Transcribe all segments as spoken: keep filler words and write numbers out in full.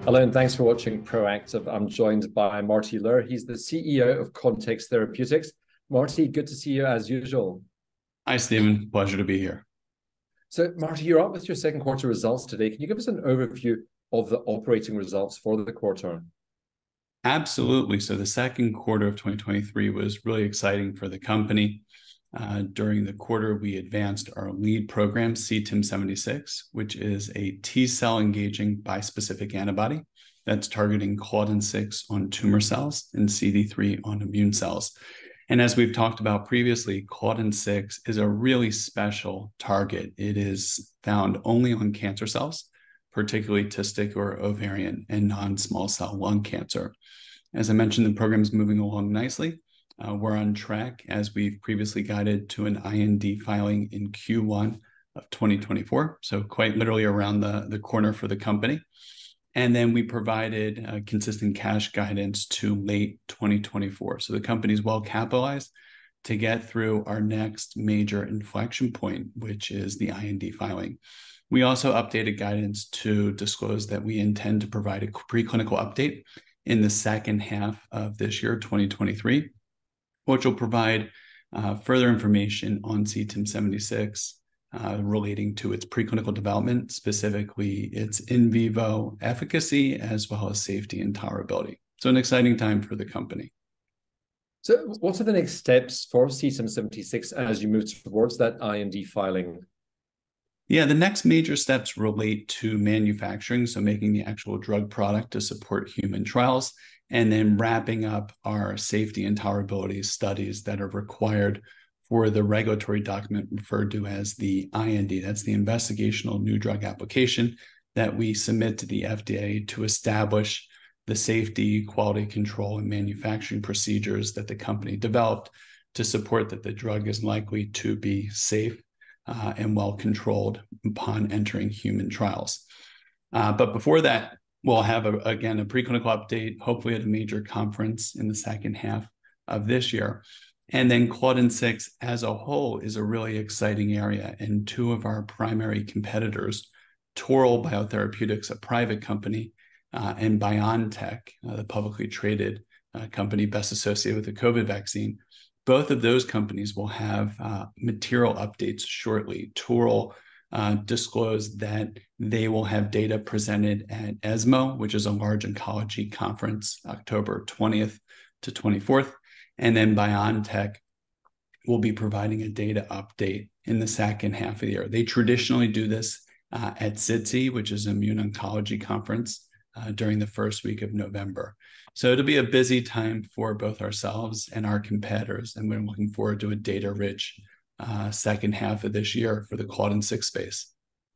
Hello, and thanks for watching Proactive. I'm joined by Marty Lehr. He's the C E O of Context Therapeutics. Marty, good to see you as usual. Hi, Stephen. Pleasure to be here. So, Marty, you're out with your second quarter results today. Can you give us an overview of the operating results for the quarter? Absolutely. So the second quarter of twenty twenty-three was really exciting for the company. Uh, during the quarter, we advanced our lead program, C T I M seventy-six, which is a T-cell engaging bispecific antibody that's targeting Claudin six on tumor cells and C D three on immune cells. And as we've talked about previously, Claudin six is a really special target. It is found only on cancer cells, particularly testicular, ovarian, and non-small cell lung cancer. As I mentioned, the program is moving along nicely. Uh, we're on track, as we've previously guided, to an I N D filing in Q one of twenty twenty-four, so quite literally around the, the corner for the company. And then we provided uh, consistent cash guidance to late twenty twenty-four. So the company is well capitalized to get through our next major inflection point, which is the I N D filing. We also updated guidance to disclose that we intend to provide a preclinical update in the second half of this year, twenty twenty-three, which will provide uh, further information on C T I M seventy-six uh, relating to its preclinical development, specifically its in vivo efficacy, as well as safety and tolerability. So an exciting time for the company. So what are the next steps for C T I M seventy-six as you move towards that I N D filing? Yeah, the next major steps relate to manufacturing, so making the actual drug product to support human trials, and then wrapping up our safety and tolerability studies that are required for the regulatory document referred to as the I N D. That's the Investigational New Drug Application that we submit to the F D A to establish the safety, quality control, and manufacturing procedures that the company developed to support that the drug is likely to be safe Uh, and well-controlled upon entering human trials. Uh, but before that, we'll have, a, again, a preclinical update, hopefully at a major conference in the second half of this year. And then Claudin six as a whole is a really exciting area. And two of our primary competitors, Toral Biotherapeutics, a private company, uh, and BioNTech, uh, the publicly traded uh, company best associated with the COVID vaccine, both of those companies will have uh, material updates shortly. Toral uh, disclosed that they will have data presented at ESMO, which is a large oncology conference, October twentieth to twenty-fourth. And then BioNTech will be providing a data update in the second half of the year. They traditionally do this uh, at S I T S I, which is an immune oncology conference, uh, during the first week of November. So it'll be a busy time for both ourselves and our competitors, and we're looking forward to a data-rich uh, second half of this year for the Claudin six space.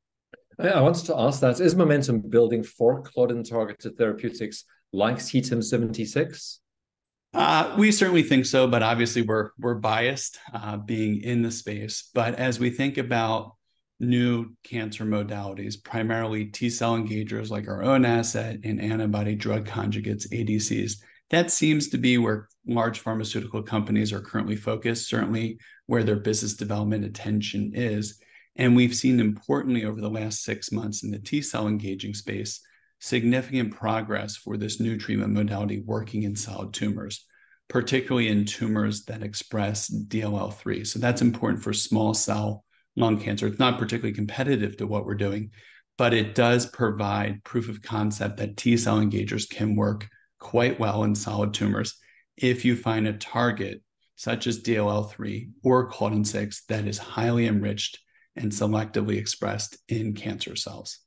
I wanted to ask that, is momentum building for Claudin-targeted therapeutics like C T I M seventy-six? Uh, we certainly think so, but obviously we're, we're biased uh, being in the space. But as we think about new cancer modalities, primarily T-cell engagers like our own asset and antibody drug conjugates, A D Cs. That seems to be where large pharmaceutical companies are currently focused, certainly where their business development attention is. And we've seen, importantly, over the last six months in the T-cell engaging space, significant progress for this new treatment modality working in solid tumors, particularly in tumors that express D L L three. So that's important for small cell lung cancer. It's not particularly competitive to what we're doing, but it does provide proof of concept that T-cell engagers can work quite well in solid tumors if you find a target such as D L L three or Claudin six that is highly enriched and selectively expressed in cancer cells.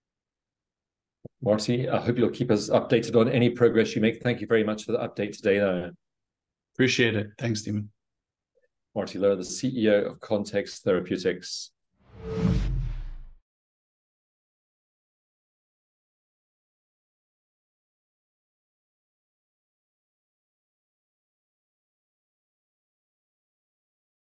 Marty, I hope you'll keep us updated on any progress you make. Thank you very much for the update today. Now. Appreciate it. Thanks, Stephen. Marty Lehr, the C E O of Context Therapeutics.